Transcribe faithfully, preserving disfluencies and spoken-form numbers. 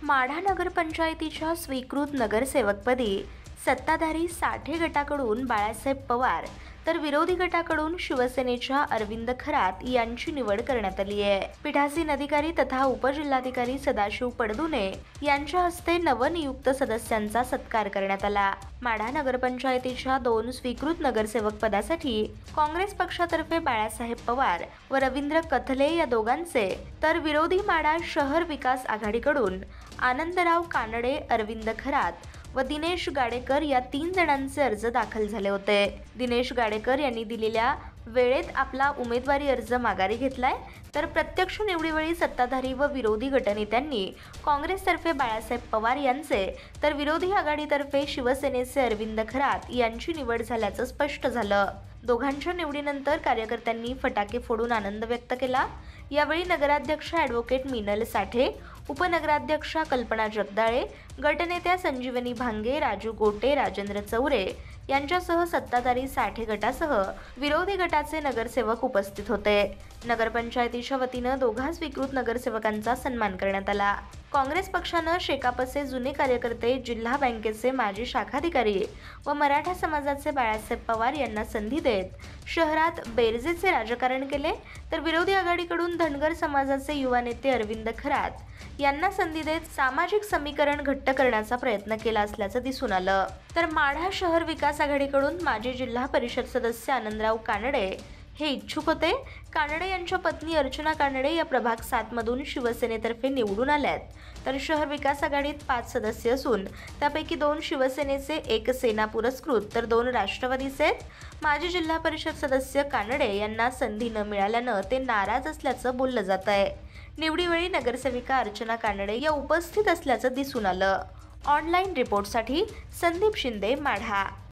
माढा नगरपंचायतीच्या स्वीकृत नगरसेवकपदी सत्ताधारी साठे गटाकडून बाळासाहेब पवार तर विरोधी गटाकडून शिवसेनेच्या अरविंद खरात यांची निवड करण्यात आली आहे। पीठासीन अधिकारी तथा उपजिल्हाधिकारी सदाशिव पडदुने यांच्या हस्ते नवनियुक्त सदस्यांचा सत्कार करण्यात आला। माढा नगरपंचायतीच्या दोन स्वीकृत नगरसेवक पदासाठी काँग्रेस पक्षातर्फे बाळासाहेब पवार व रवींद्र कथले या दोघांचे, तर विरोधी माढा शहर विकास आघाडीकडून आनंदराव कानडे, अरविंद खरात व दिनेश गाडेकर या तीन जणांचे अर्ज दाखल झाले होते। दिनेश गाडेकर यांनी दिलेल्या वेळेत आपला उमेदवारी अर्ज माघारी घेतलाय, तर प्रत्यक्ष निवडीवेळी सत्ताधारी व विरोधी गटनेत्यांनी काँग्रेसतर्फे बाळासाहेब पवार यांचे तर विरोधी आघाडीतर्फे शिवसेनेचे अरविंद खरात यांची निवड झाल्याचं स्पष्ट झालं। दोघांच्या निवडीनंतर कार्यकर्त्यांनी फटाके फोडून आनंद व्यक्त केला। यावेळी नगराध्यक्ष ॲडव्होकेट मिनल साठे, उपनगराध्यक्षा कल्पना जगदाळे, गटनेत्या संजीवनी भांगे, राजू गोटे, राजेंद्र चौरे यांच्यासह सत्ताधारी साठे गटासह विरोधी गटाचे नगरसेवक उपस्थित होते। नगरपंचायतीच्या वतीनं दोघा स्वीकृत नगरसेवकांचा सन्मान करण्यात आला। काँग्रेस पक्षानं शेकापचे जुने कार्यकर्ते, जिल्हा बँकेचे माजी शाखाधिकारी व मराठा समाजाचे बाळासाहेब पवार यांना संधी देत शहरात बेरजेचे राजकारण केले, तर विरोधी आघाडीकडून धनगर समाजाचे युवा नेते अरविंद खरात यांना संधी देत सामाजिक समीकरण घट्ट करण्याचा प्रयत्न केला असल्याचं दिसून आलं। तर माढा शहर विकास आघाडीकडून माजी जिल्हा परिषद सदस्य आनंदराव कानडे हे इच्छुक होते। कानडे यांच्या पत्नी अर्चना कानडे या प्रभाग सात मधून शिवसेनेतर्फे निवडून आल्यात, तर शहर विकास आघाडीत पाच सदस्य असून त्यापैकी दोन शिवसेनेचे, एक सेना पुरस्कृत तर दोन राष्ट्रवादीचे। माजी जिल्हा परिषद सदस्य कानडे यांना संधी न मिळाल्यानं ते नाराज असल्याचं बोललं जात आहे। निवडीवेळी नगरसेविका अर्चना कानडे या उपस्थित असल्याचं दिसून आलं। ऑनलाईन रिपोर्टसाठी संदीप शिंदे, माढा।